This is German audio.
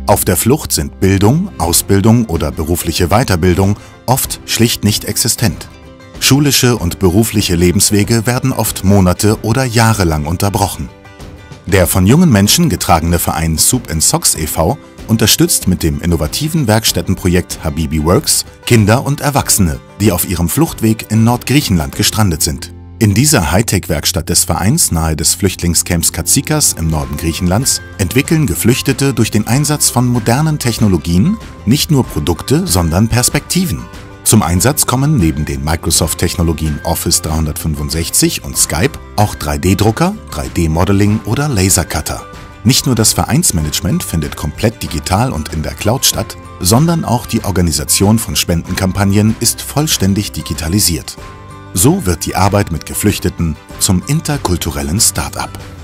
Auf der Flucht sind Bildung, Ausbildung oder berufliche Weiterbildung oft schlicht nicht existent. Schulische und berufliche Lebenswege werden oft Monate oder Jahre lang unterbrochen. Der von jungen Menschen getragene Verein Soup & Socks e.V. unterstützt mit dem innovativen Werkstättenprojekt Habibi Works Kinder und Erwachsene, die auf ihrem Fluchtweg in Nordgriechenland gestrandet sind. In dieser Hightech-Werkstatt des Vereins nahe des Flüchtlingscamps Katsikas im Norden Griechenlands entwickeln Geflüchtete durch den Einsatz von modernen Technologien nicht nur Produkte, sondern Perspektiven. Zum Einsatz kommen neben den Microsoft-Technologien Office 365 und Skype auch 3D-Drucker, 3D-Modeling oder Lasercutter. Nicht nur das Vereinsmanagement findet komplett digital und in der Cloud statt, sondern auch die Organisation von Spendenkampagnen ist vollständig digitalisiert. So wird die Arbeit mit Geflüchteten zum interkulturellen Start-up.